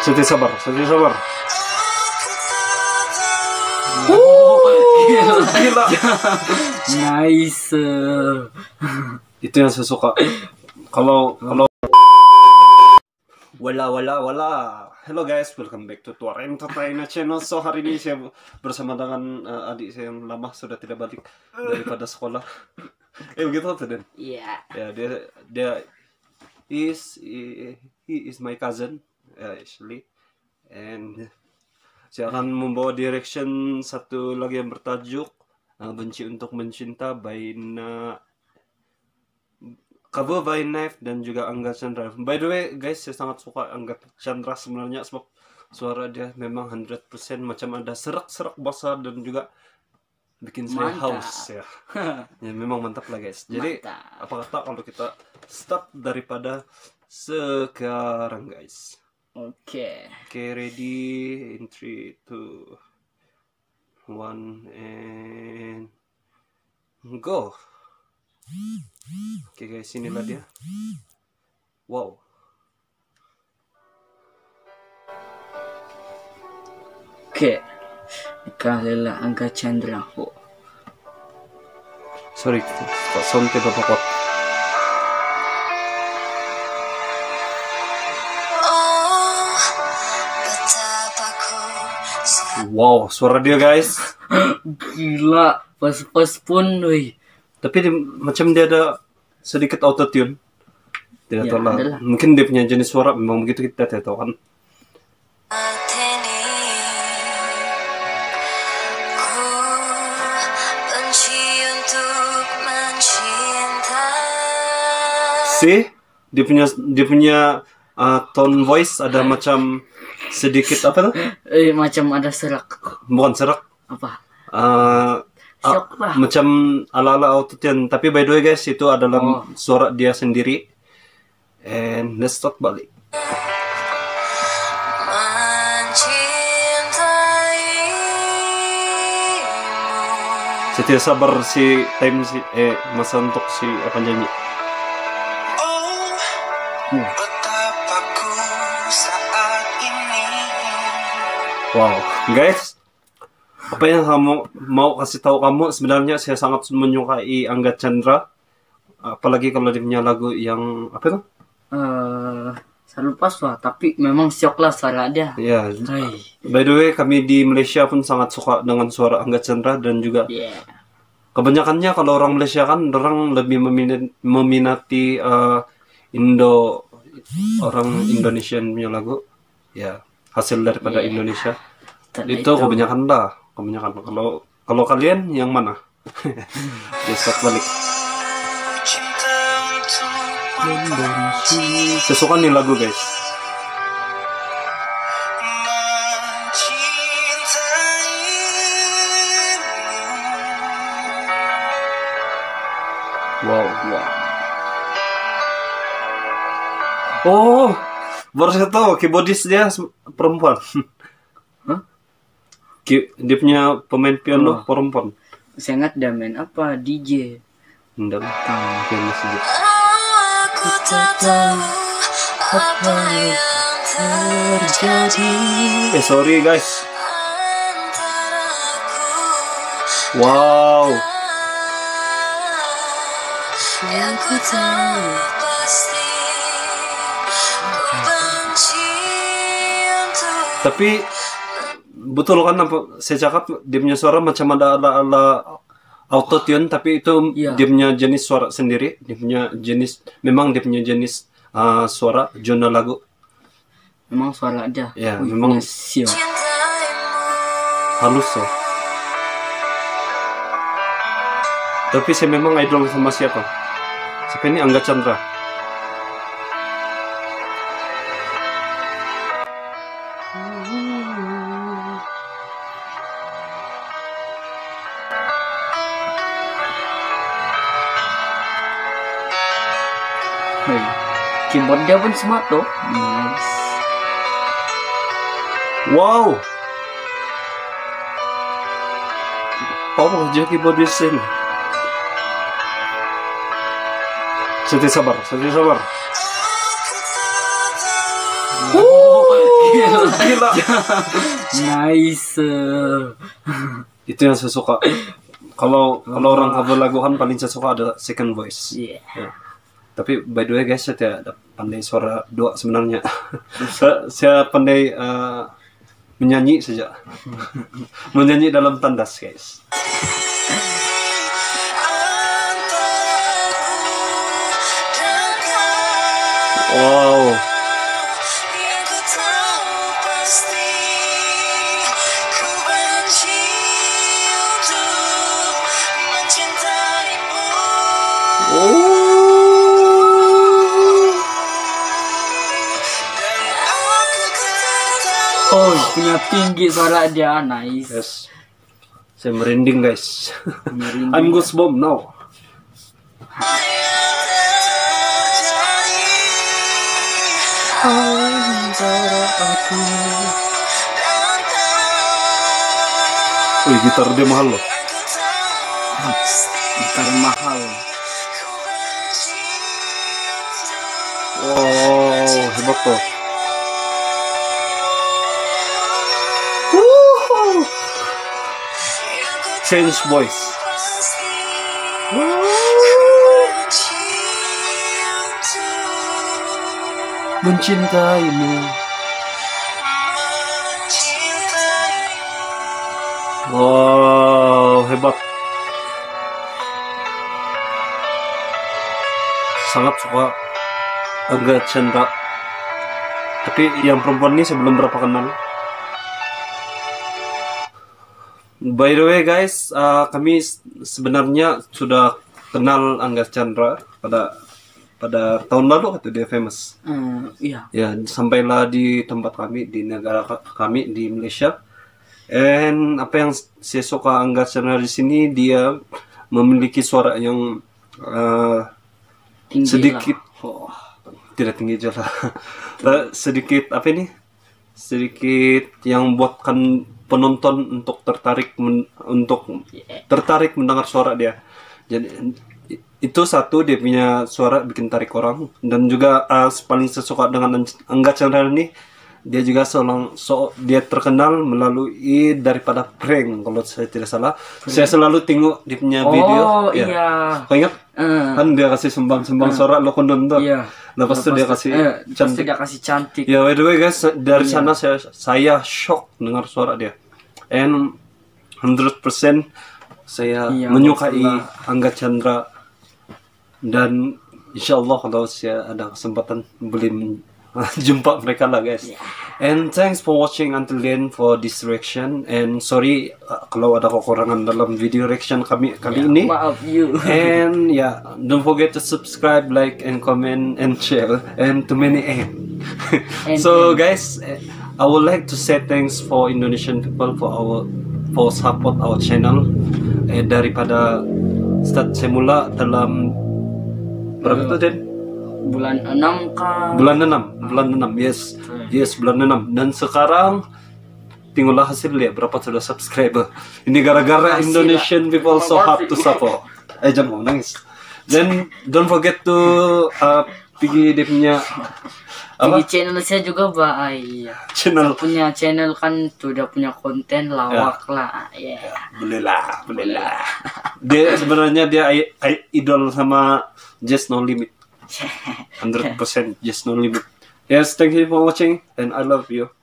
Siti sabar, Siti sabar. Gila. Nice. Itu yang saya suka. Kalau wala. Hello guys, welcome back to Tuar Entertainer Channel. So hari ini saya bersama dengan adik saya yang lama sudah tidak balik daripada sekolah. Begitu tuh Den? Iya. Ya dia he is my cousin actually, and saya akan membawa direction satu lagi yang bertajuk Benci untuk Mencinta by Kabo by Knife dan juga Angga Chandra. By the way guys, saya sangat suka Angga Chandra sebenarnya sebab suara dia memang 100% macam ada serak-serak basah dan juga bikin saya haus ya. Ya memang mantap lah guys. Jadi apa kata kalau kita start daripada sekarang guys. Oke, ready in 3, 2, 1 and go. Oke guys, inilah dia. Wow. Oke. Ikalela Angga Chandra ho. Sorry, kok sound bapak kok. Wow, suara dia guys. Gila, pas pun woi. Tapi macam dia ada sedikit autotune. Tidak tahu lah. Adalah. Mungkin dia punya jenis suara memang begitu, kita tidak tahu kan. See, dia punya tone voice ada macam sedikit apa tuh? Macam ada serak. Bukan serak. Apa? Shock lah. Macam ala-ala autotune. Tapi by the way guys, itu adalah suara dia sendiri. And let's start balik. Setia sabar si time si masa untuk si apa nyanyi. Wow, guys, apa yang kamu mau kasih tahu kamu? Sebenarnya saya sangat menyukai Angga Chandra, apalagi kalau dia punya lagu yang apa tuh? Saya lupa suara, tapi memang syok lah suara dia. Ya. By the way, kami di Malaysia pun sangat suka dengan suara Angga Chandra dan juga kebanyakannya kalau orang Malaysia kan orang lebih meminati orang Indonesian punya lagu, ya hasil daripada Indonesia. Itu kebanyakan lah, kebanyakan. Kalau kalian yang mana? Besok balik. Saya suka nih lagu guys. Wow. Oh, baru saya tahu keyboardis dia perempuan. Hah? Dia punya pemain piano perempuan. Saya ingat dia main apa? DJ. Enggak tahu piano sih. Aku tak tahu apa yang terjadi. Sorry guys. Wow. Yang ku tahu pasti ku benci untuk. Tapi betul kan apa saya cakap, dia punya suara macam ada ala autotune, tapi itu dia punya jenis suara sendiri, memang dia punya jenis suara zona lagu. Memang suara aja. Ya, memang halus so. Tapi saya memang idol sama siapa? Siapa ini? Angga Chandra. Keyboard dia pun smart tuh. Nice. Wow. Power aja keyboard di sini. Siti sabar. Gila. gila. Nice. Itu yang saya suka. Kalau orang cover lagu Han paling saya suka ada second voice. Yeah. Ya. Tapi by the way guys, saya tidak pandai suara dua sebenarnya. Saya pandai menyanyi saja. Menyanyi dalam tandas guys. Wow. Oh, punya tinggi suara dia, nice. Yes. Saya merinding guys. Merinding. I'm goosebump now. Wih, gitar dia mahal loh. Gitar mahal. Wow, hebat tuh. Change voice. Mencintaimu. Wow, hebat. Sangat suka Angga Chandra. Tapi yang perempuan ini saya belum berapa kenal. By the way guys, kami sebenarnya sudah kenal Angga Chandra pada tahun lalu waktu dia famous. Iya. Ya, sampailah di tempat kami, di negara kami di Malaysia. And apa yang saya suka Angga Chandra di sini, dia memiliki suara yang Tinggi sedikit lah. Oh. tidak tinggi juga sedikit apa ini, sedikit yang buatkan penonton untuk tertarik mendengar suara dia. Jadi itu satu, dia punya suara bikin tarik orang. Dan juga paling saya suka dengan Angga Chandra ini, dia juga dia terkenal melalui daripada prank kalau saya tidak salah. Saya selalu tengok dia punya video. Iya. Kau ingat? Kan dia kasih sumbang suara lo nonton. Iya. Lepas itu dia kasih cantik. Dia kasih cantik. Ya, by the way guys, dari sana saya shock dengar suara dia. And 100% saya menyukai Angga Chandra. Dan insyaallah kalau saya ada kesempatan boleh jumpa mereka lah guys. And thanks for watching until the end for this reaction. And sorry kalau ada kekurangan dalam video reaction kami kali ini. Maaf you. And don't forget to subscribe, like, and comment, and share, and too many so guys, I would like to say thanks for Indonesian people for support our channel. Daripada start semula dalam berapa tuh Den? Bulan 6 kah? Bulan 6, yes bulan 6. Dan sekarang tinggallah hasil lihat berapa sudah subscriber. Ini gara-gara Indonesian people so hard to support. Jangan mau nangis. Then don't forget to pergi dia punya Di channel saya juga channel punya channel kan sudah punya konten lawak lah. Boleh lah. Dia sebenarnya dia idol sama Just No Limit. 100% Just No Limit. Yes, thank you for watching and I love you.